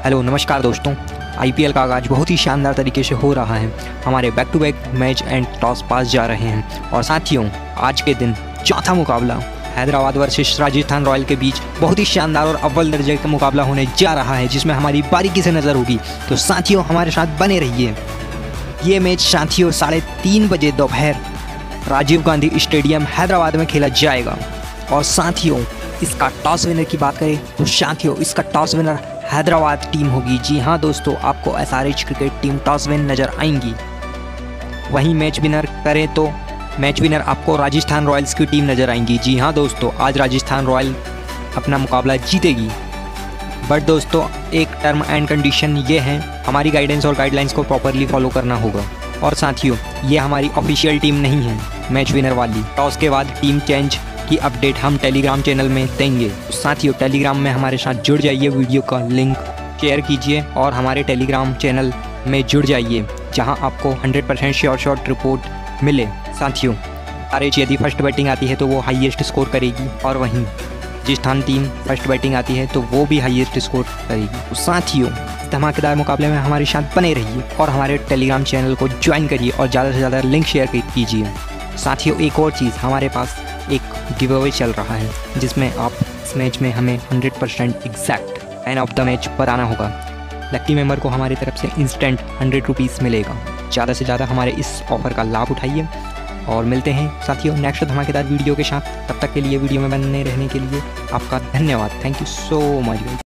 Hello नमस्कार दोस्तों, IPL का आगाज़ बहुत ही शानदार तरीके से हो रहा है। हमारे back to back match and toss पास जा रहे हैं और साथियों आज के दिन चौथा मुकाबला हैदराबाद वर्सेस राजस्थान रॉयल के बीच बहुत ही शानदार और अव्वल दर्जे का मुकाबला होने जा रहा है, जिसमें हमारी बारीकी से नज़र होगी। तो साथियों हमारे साथ बने रहिए। ये मैच साथियों 3:30 बजे दोपहर राजीव गांधी स्टेडियम हैदराबाद में खेला जाएगा। और साथियों इसका टॉस विनर की बात करें तो साथियों इसका टॉस विनर हैदराबाद टीम होगी। जी हाँ दोस्तों, आपको SRH cricket team toss win नज़र आएंगी। वहीं मैच विनर करें तो मैच विनर आपको राजस्थान रॉयल्स की टीम नज़र आएंगी। जी हाँ दोस्तों, आज राजस्थान रॉयल अपना मुकाबला जीतेगी। बट दोस्तों एक टर्म एंड कंडीशन ये है, हमारी गाइडेंस और गाइडलाइंस को प्रॉपरली फॉलो करना होगा। और साथियों ये हमारी ऑफिशियल टीम नहीं है मैच विनर वाली। टॉस के बाद टीम चेंज की अपडेट हम टेलीग्राम चैनल में देंगे। साथियों टेलीग्राम में हमारे साथ जुड़ जाइए, वीडियो का लिंक शेयर कीजिए और हमारे टेलीग्राम चैनल में जुड़ जाइए, जहां आपको 100% शॉर्ट रिपोर्ट मिले। साथियों आरएच यदि फर्स्ट बैटिंग आती है तो वो हाईएस्ट स्कोर करेगी, और वहीं राजस्थान टीम फर्स्ट बैटिंग आती है तो वो भी हाईएस्ट स्कोर करेगी। तो साथियों धमाकेदार मुकाबले में हमारे साथ बने रहिए और हमारे टेलीग्राम चैनल को ज्वाइन करिए और ज़्यादा से ज़्यादा लिंक शेयर कीजिए। साथियों एक और चीज़, हमारे पास एक गिव अवे चल रहा है, जिसमें आप इस मैच में हमें 100% exact man of the match बताना होगा। लकी मेंबर को हमारी तरफ से इंस्टेंट 100 रुपीज़ मिलेगा। ज़्यादा से ज़्यादा हमारे इस ऑफ़र का लाभ उठाइए और मिलते हैं साथियों नेक्स्ट धमाकेदार वीडियो के साथ। तब तक के लिए वीडियो में बने रहने के लिए आपका धन्यवाद। Thank you so much.